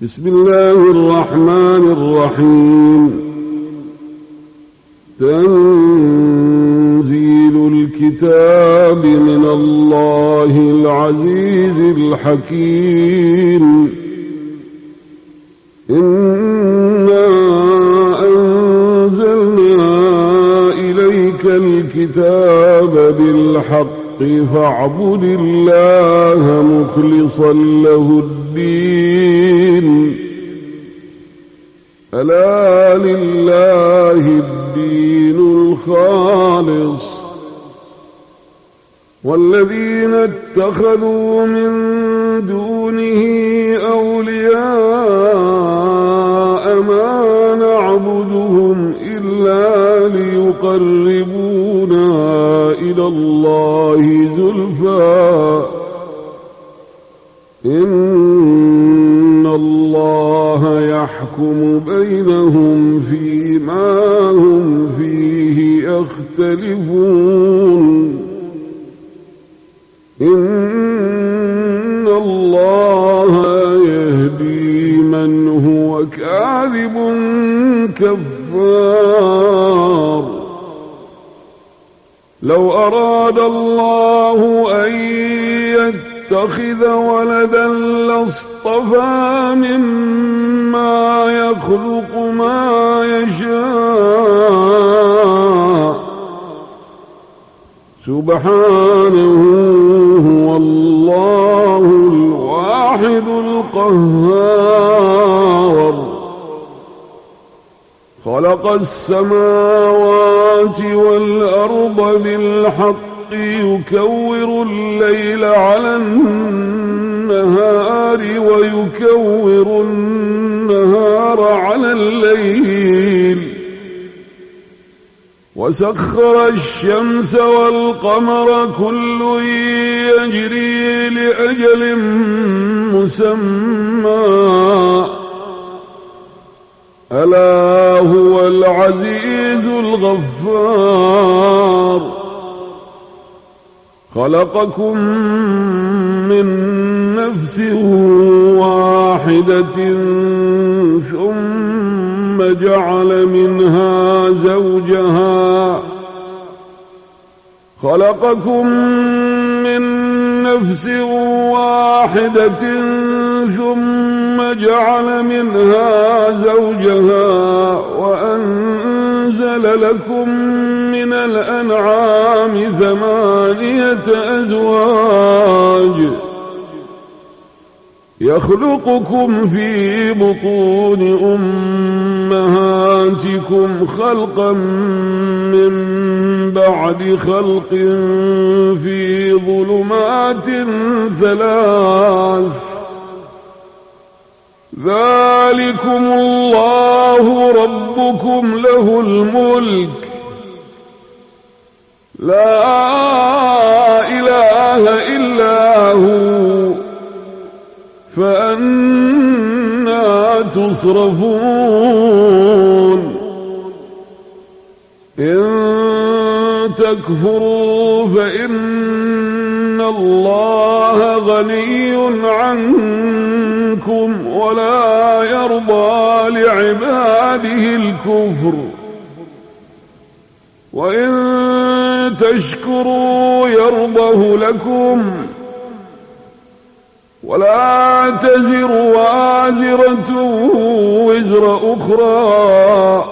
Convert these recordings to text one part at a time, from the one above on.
بسم الله الرحمن الرحيم. تنزيل الكتاب من الله العزيز الحكيم. إنا أنزلنا إليك الكتاب بالحق فاعبد الله مخلصا له الدين. ألا لله الدين الخالص. والذين اتخذوا من دونه أولياء ما نعبدهم إلا ليقربونا إلى الله زلفى إن الله يحكم بينهم فيما هم فيه يختلفون. إن الله يهدي من هو كاذب كفار. لو أراد الله أن يتخذ ولدا لاصطفى مما يخلق ما يشاء سبحانه هو الله الواحد القهار. خلق السماوات والأرض بالحق يكور الليل على النهار ويكور النهار على الليل وسخر الشمس والقمر كل يجري لأجل مسمى ألا هو العزيز الغفار. خلقكم من نفس واحدة ثم جعل منها زوجها. خلقكم من نفس واحدة ثم جعل منها زوجها وأنزل لكم من الأنعام 8 أزواج يخلقكم في بطون أمهاتكم خلقا من بعد خلق في ظلمات 3. ذلكم الله ربكم له الملك لا إله إلا هو فأنى تصرفون. إن تكفروا فإن الله غني عنكم ولا يرضى لعباده الكفر وإن تشكروا يرضه لكم ولا تزر وازرة وزر أخرى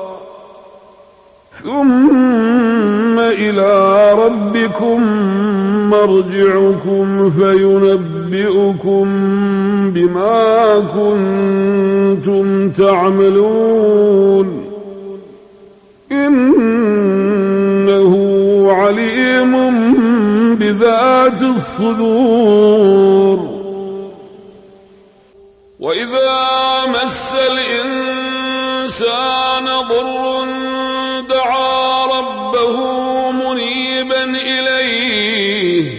ثم إلى ربكم مرجعكم فينبئكم بما كنتم تعملون. إنه عليم بذات الصدور. وإذا مس الإنسان ضر دعا ربه منيبا إليه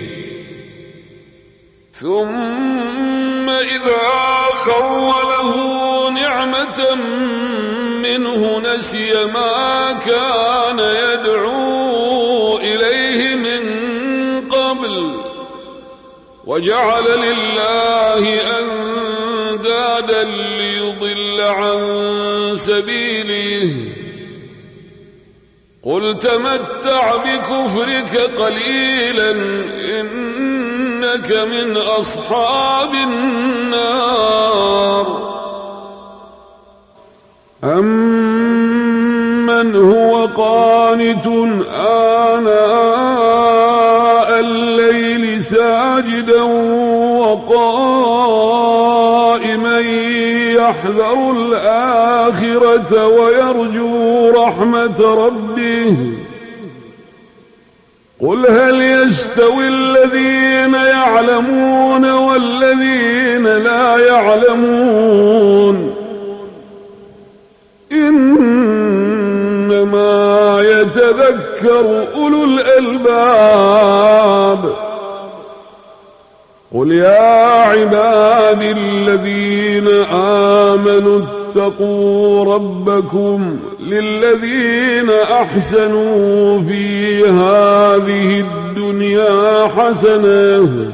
ثم إذا خوله نعمة منه نسي ما كان يدعو إليه من قبل وجعل لله أندادا أندادا ليضل عن سبيله قل تمتع بكفرك قليلا إنك من أصحاب النار. أمن هو قانت آناء الليل ساجدا وقائما يحذر الآخرة ويرجو رحمة ربه قل هل يستوي الذين يعلمون والذين لا يعلمون إنما يتذكر أولو الألباب. قل يا عبادي الذين آمنوا اتقوا ربكم للذين أحسنوا في هذه الدنيا حسنة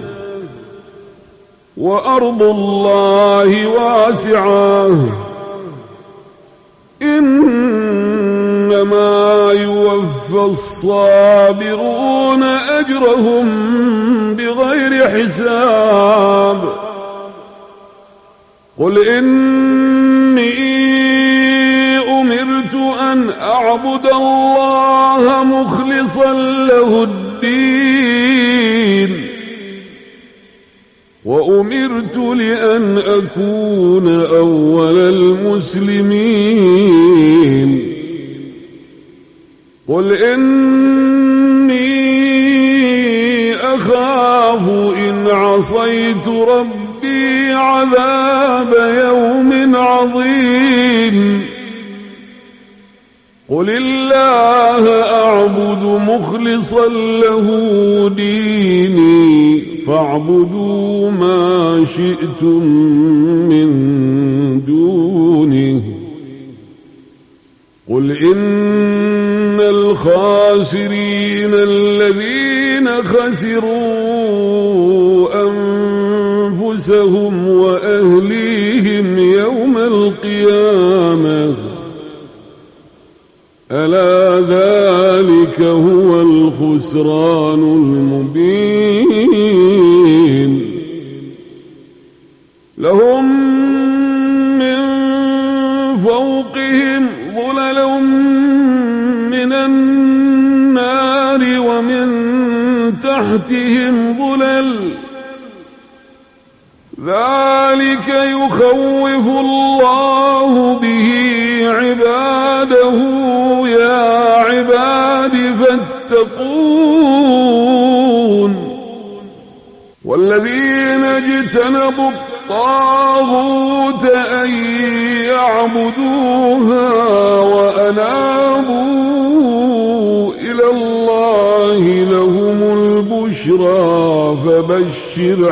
وأرض الله واسعة إنما يوفى الصابرون أجرهم بغير حساب. قل إني أمرت أن أعبد الله مخلصا له الدين وأمرت لأن أكون أول المسلمين. قل إني أخاف إن عصيت ربي عذاب يوم عظيم. قل الله أعبد مخلصا له ديني فاعبدوا ما شئتم من دونه. قل إن الخاسرين الذين خسروا أنفسهم وأهليهم يوم القيامة ألا ذلك هو الخسران المبين. لهم من فوقهم ظلل من النار ومن تحتهم ظلل ذلك يخوف الله به عباده يا عباد فاتقون. والذين اجتنبوا الطاغوت أن يعبدوها وأنابوا إلى الله لهم البشرى فبشر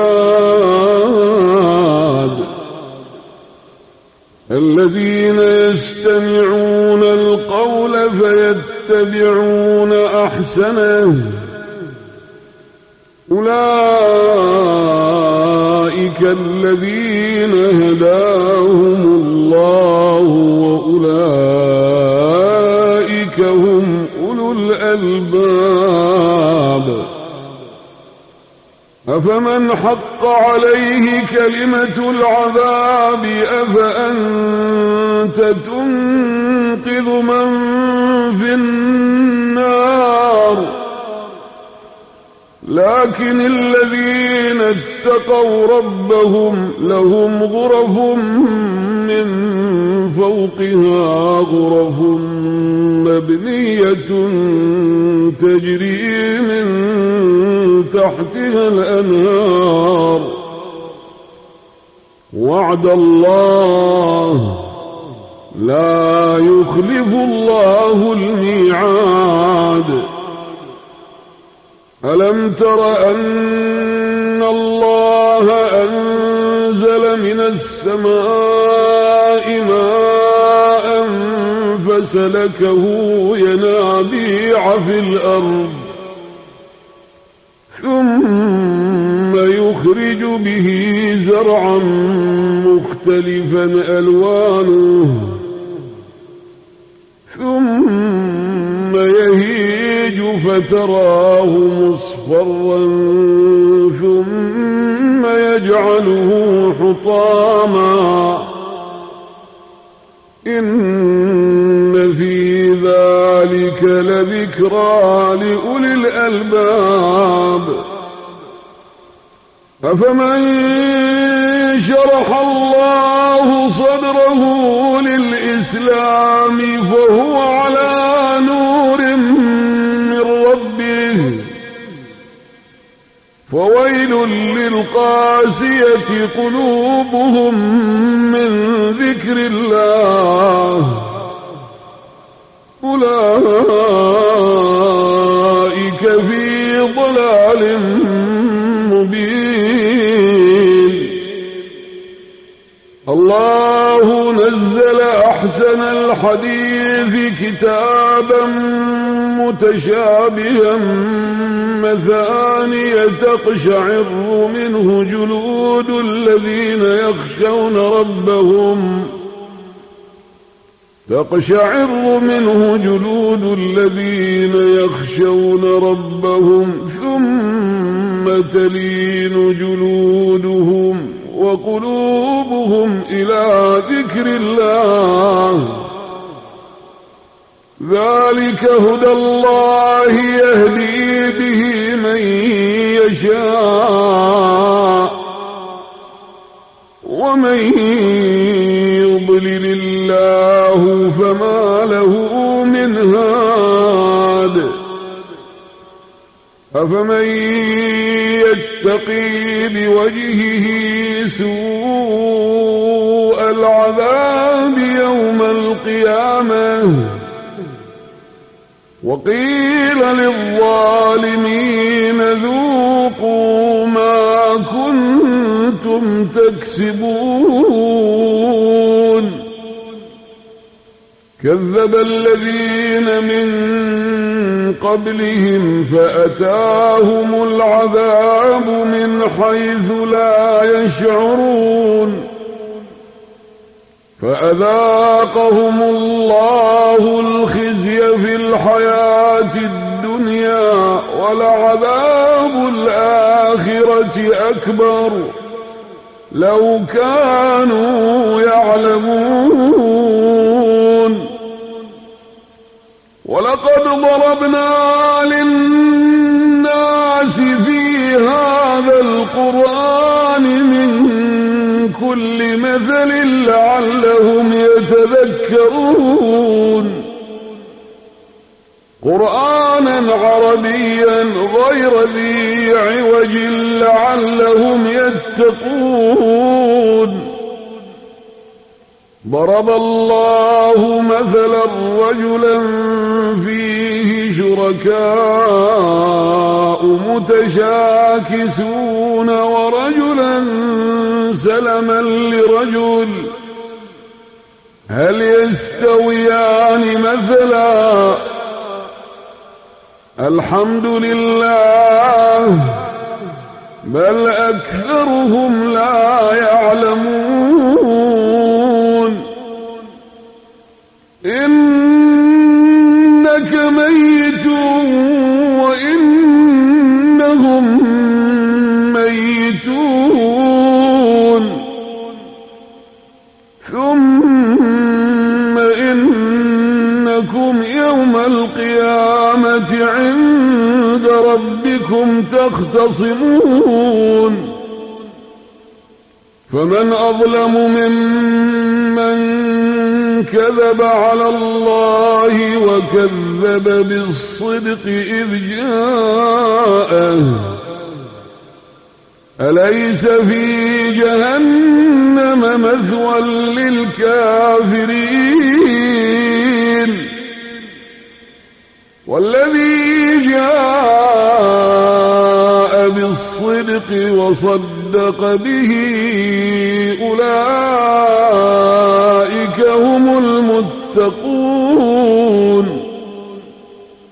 عباد الذين يستمعون القول فيتبعون أحسنه أولئك الذين هداهم الله وأولئك هم أولو الألباب. أفمن حق عليه كلمة العذاب أفأنت تنقذ من في النار. لكن الذين اتقوا ربهم لهم غرف من فوقها غرف مبنية تجري من تحتها الأنهار وعد الله لا يخلف الله الميعاد. ألم تر أن الله أنزل من السماء ماء فسلكه ينابيع في الأرض ثم يخرج يخرج به زرعا مختلفا ألوانه ثم يهيج فتراه مصفرا ثم يجعله حطاما إن في ذلك لذكرى لأولي الألباب أفمن شرح الله صدره للإسلام فهو على نور من ربه فويل للقاسية قلوبهم من ذكر الله أولئك في ضلال مبين الله نزل أحسن الحديث كتابا متشابها مثانية تقشعر منه جلود الذين يخشون ربهم ثم تلين جلودهم وقلوبهم إلى ذكر الله ذلك هدى الله يهدي به من يشاء ومن يضلل الله فما له من هاد أفمن يتقي بوجهه سوء العذاب يوم القيامة وقيل للظالمين ذوقوا ما كنتم تكسبون كذب الذين من قبلهم فأتاهم العذاب من حيث لا يشعرون فأذاقهم الله الخزي في الحياة الدنيا ولعذاب الآخرة أكبر لو كانوا يعلمون ولقد ضربنا للناس في هذا القرآن من كل مثل لعلهم يتذكرون قرآنا عربيا غير ذي عوج لعلهم يتقون ضرب الله مثلا رجلا فيه شركاء متشاكسون ورجلا سلما لرجل هل يستويان مثلا الحمد لله بل أكثرهم لا يعلمون إنك ميت وإنهم ميتون ثم إنكم يوم القيامة عند ربكم تختصمون فمن أظلم ممن كذب على الله وكذب بالصدق إذ جاءه أليس في جهنم مثوى للكافرين والذي جاء بالصدق وصدق به أولئك هم المتقون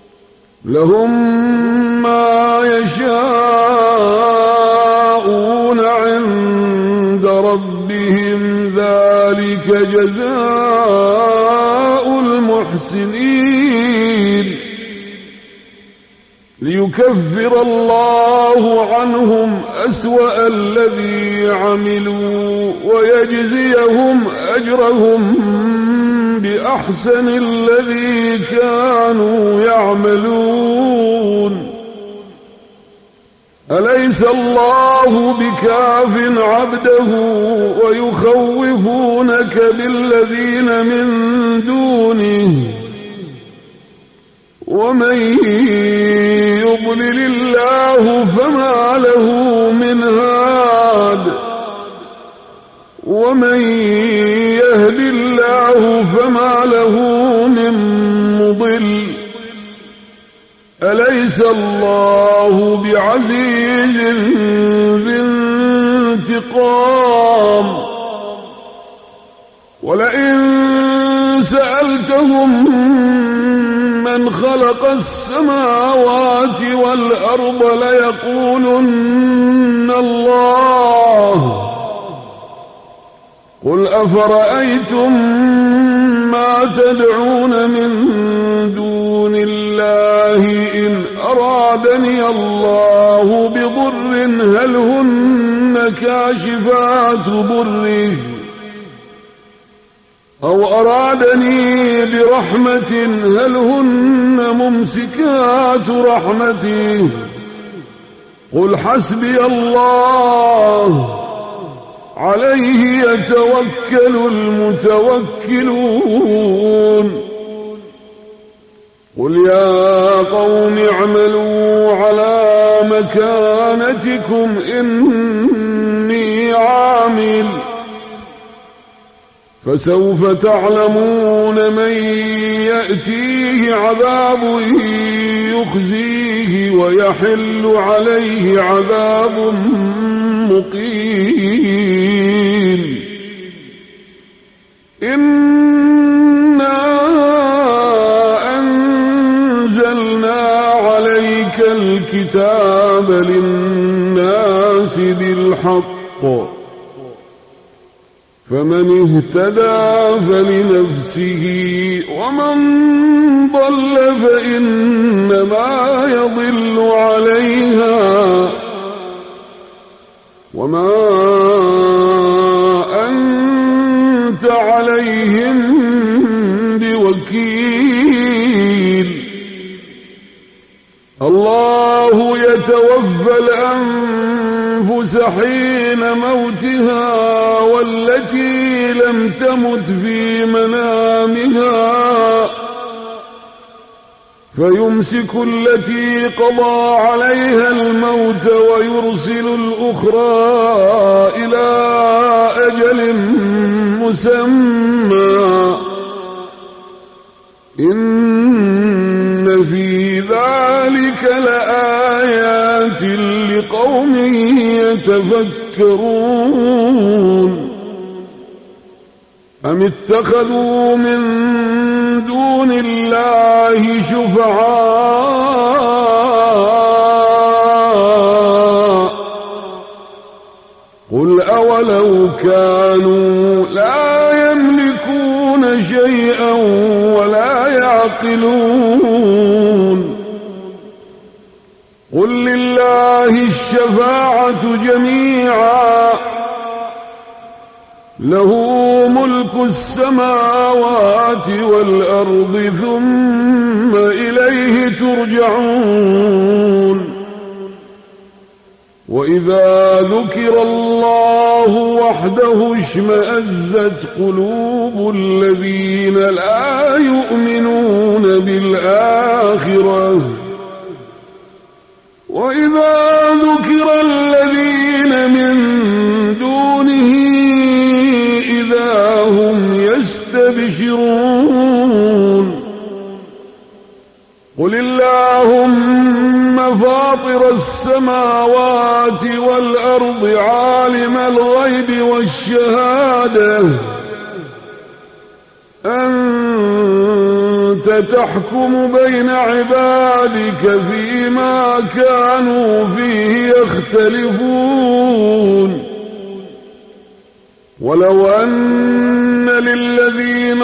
لهم ما يشاءون ذلك جزاء المحسنين ليكفر الله عنهم أسوأ الذي عملوا ويجزيهم أجرهم بأحسن الذي كانوا يعملون. أليس الله بكاف عبده ويخوفونك بالذين من دونه ومن يضلل الله فما له من هاد ومن يهد الله فما له من مضل. أليس الله بعزيز ذي انتقام. ولئن سألتهم من خلق السماوات والأرض ليقولن الله. قل أفرأيتم ما تدعون من دون الله إن أرادني الله بضر هل هن كاشفات ضره أو أرادني برحمة هل هن ممسكات رحمته. قل حسبي الله عليه يتوكل المتوكلون. قل يا قوم اعملوا على مكانتكم إني عامل فسوف تعلمون من يأتيه عذاب يخزيه ويحل عليه عذاب مقيم. إنا أنزلنا عليك الكتاب للناس بالحق فمن اهتدى فلنفسه ومن ضل فإنما يضل عليها وما أنت عليهم بوكيل. الله يتوفى الأنفس حين موتها والتي لم تمت في منامها فيمسك التي قضى عليها الموت ويرسل الأخرى إلى أجل مسمى. إن في ذلك لآيات لقوم يتفكرون. أم اتخذوا من دون الله شفعاء قل أولو كانوا لا يملكون شيئا ولا يعقلون. قل لله الشفاعة جميعا له ملك السماوات والأرض ثم إليه ترجعون. وإذا ذكر الله وحده اشمأزت قلوب الذين لا يؤمنون بالآخرة وإذا ذكر الذين من دونه إذا هم يستبشرون. قل اللهم فاطر السماوات والأرض عالم الغيب والشهادة أنت تحكم بين عبادك فيما كانوا فيه يختلفون. ولو أن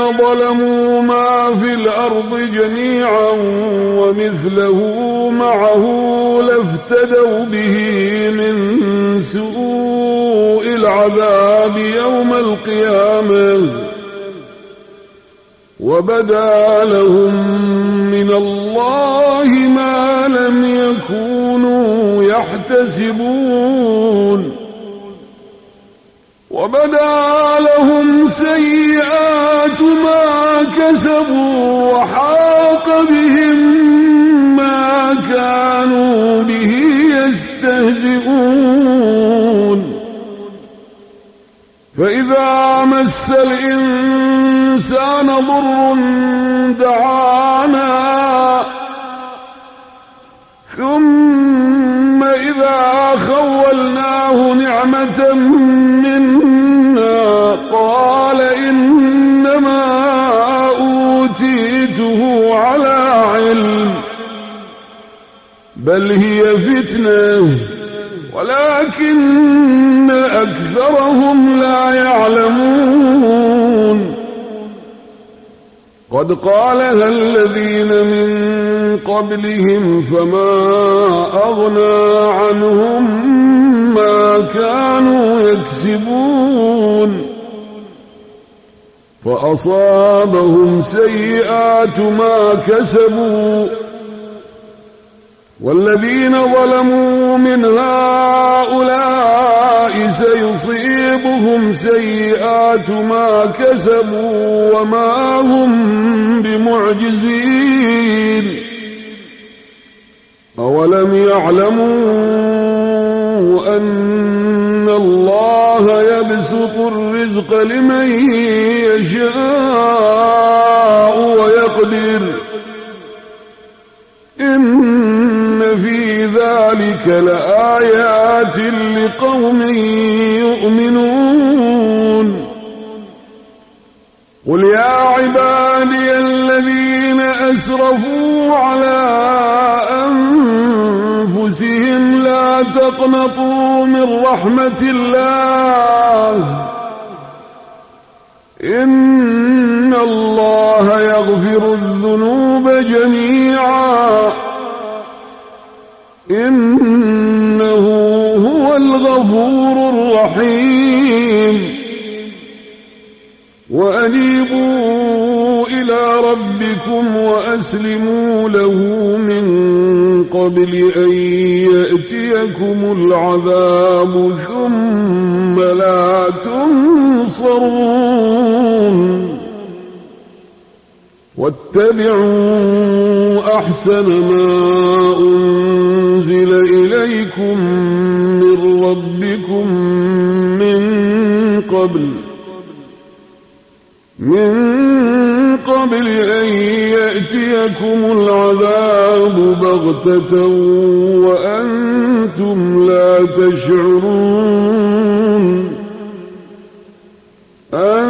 ظلموا ما في الأرض جميعا ومثله معه لافتدوا به من سوء العذاب يوم القيامة وبدا لهم من الله ما لم يكونوا يحتسبون وبدا لهم سيئات ما كسبوا وحاق بهم ما كانوا به يستهزئون فإذا مس الإنسان ضر دعانا ثم إذا خولناه نعمة منا قال إنما أوتيته على علم بل هي فتنة ولكن أكثرهم لا يعلمون قد قالها الذين من قبلهم فما أغنى عنهم ما كانوا يكسبون فأصابهم سيئات ما كسبوا والذين ظلموا من هؤلاء سيصيبهم سيئات ما كسبوا وما هم بمعجزين أولم يعلموا أن الله يبسط الرزق لمن يشاء ويقدر إن في ذلك لآيات لقوم يؤمنون قل يا عبادي الذين أسرفوا على أنفسهم لا تقنطوا من رحمة الله إن الله يغفر الذنوب جميعا إنه هو الغفور الرحيم وأنيبوا إلى ربكم وأسلموا له من قبل أن يأتيكم العذاب ثم لا تنصرون واتبعوا أحسن ما أنزل إليكم من ربكم من قبل أن يأتيكم العذاب بغتة وأنتم لا تشعرون أن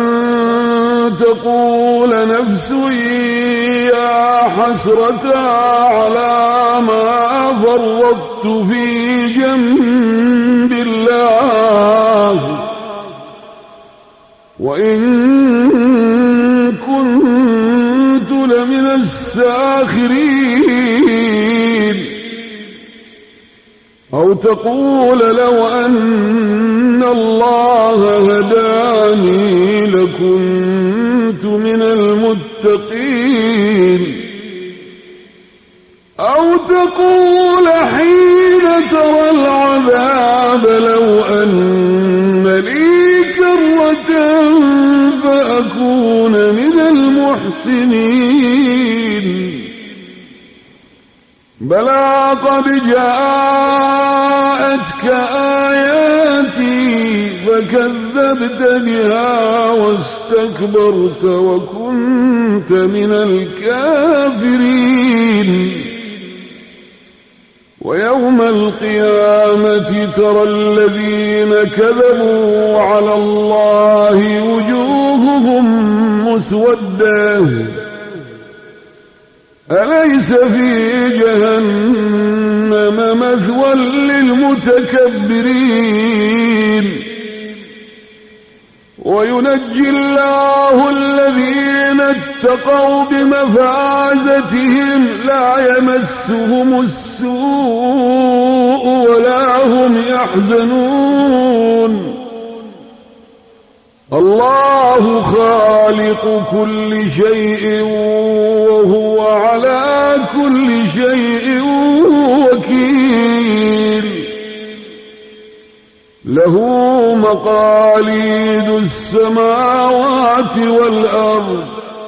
تقول نفس يا حسرة على ما فرطت في جنب الله وإن كنت لمن الساخرين أو تقول لو أن الله هداني لكنت من المتقين أو تقول حين ترى العذاب لو أن لي كرة فأكون من المحسنين بلى قد جاءتك آياتي فكذبت بها واستكبرت وكنت من الكافرين ويوم القيامة ترى الذين كذبوا على الله وجوههم مسودة أليس في جهنم مثوى للمتكبرين وينجي الله الذين اتقوا بمفازتهم لا يمسهم السوء ولا هم يحزنون. الله خالق كل شيء وهو على كل شيء وكيل. له مقاليد السماوات والأرض،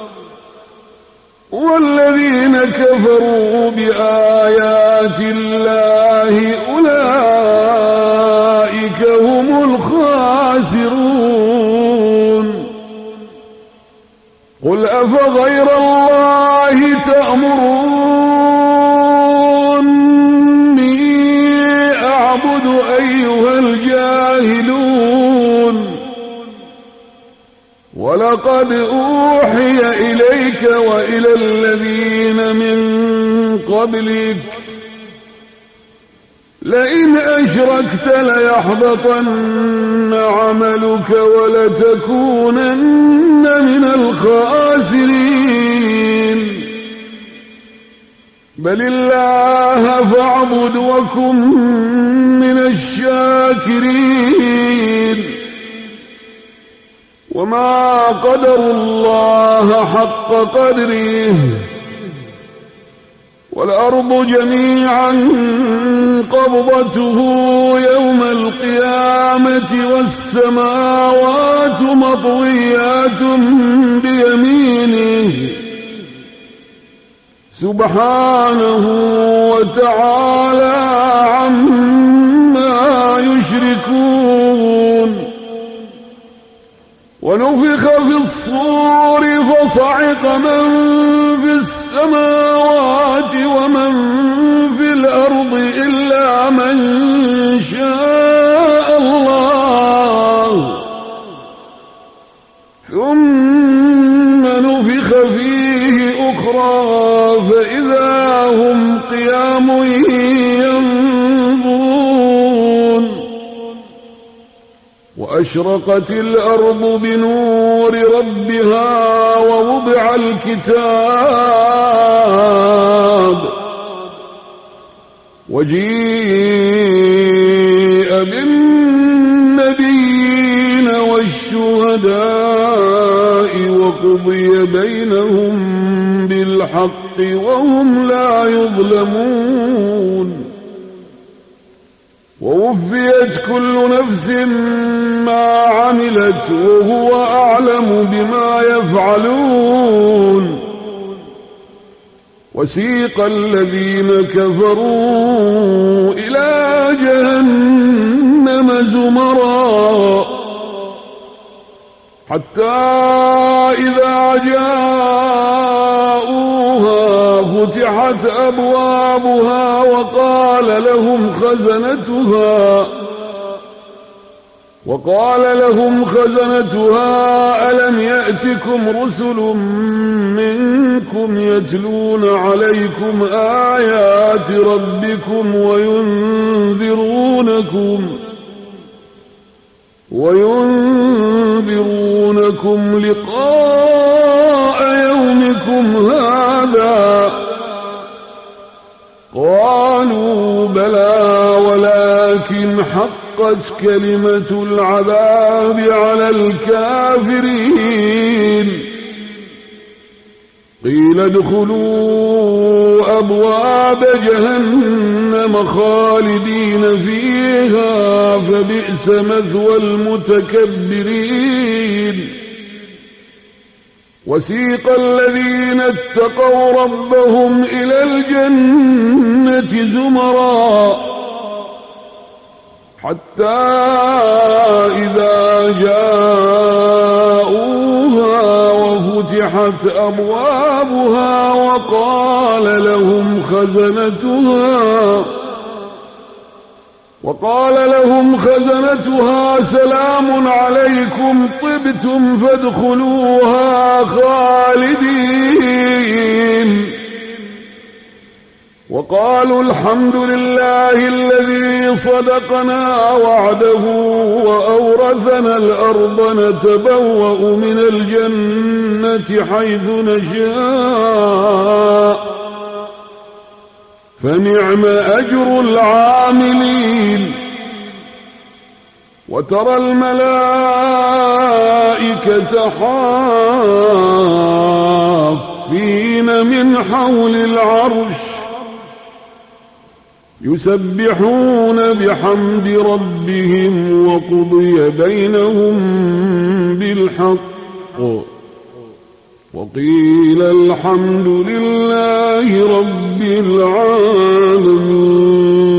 والذين كفروا بآيات الله أولئك هم الخاسرون. قل أفغير الله تأمروني أعبد أيها الجاهلون؟ ولقد أوحي إليك وإلى الذين من قبلك لئن أشركت ليحبطن عملك ولتكونن من الخاسرين. بل الله فاعبد وكن من الشاكرين. وما قدروا الله حق قدره والأرض جميعا قبضته يوم القيامة والسماوات مطويات بيمينه سبحانه وتعالى عما يشركون. ونفخ في الصور فصعق من في السماوات ومن في الأرض إلا من شاء الله، ثم نفخ فيه أخرى فإذا هم قيام ينظرون. وأشرقت الأرض بنور ربها ووضع الكتاب وجيء بالنبيين والشهداء وقضي بينهم بالحق وهم لا يظلمون. ووفيت كل نفس ما عملت وهو أعلم بما يفعلون. وسيق الذين كفروا إلى جهنم زمرا حتى إذا جاءوها فتحت أبوابها وقال لهم خزنتها ألم يأتكم رسل منكم يتلون عليكم آيات ربكم وينذرونكم لقاء يومكم هذا؟ قالوا بلى ولكن حقت كلمة العذاب على الكافرين. قيل ادخلوا أبواب جهنم خالدين فيها فبئس مثوى المتكبرين. وسيق الذين اتقوا ربهم إلى الجنة زمرا حتى إذا جاءوها وفتحت أبوابها وقال لهم خزنتها سلام عليكم طبتم فادخلوها خالدين. وقالوا الحمد لله الذي صدقنا وعده وأورثنا الأرض نتبوأ من الجنة حيث نشاء فنعم أجر العاملين. وترى الملائكة حافين من حول العرش يسبحون بحمد ربهم وقضي بينهم بالحق وقيل الحمد لله رب العالمين.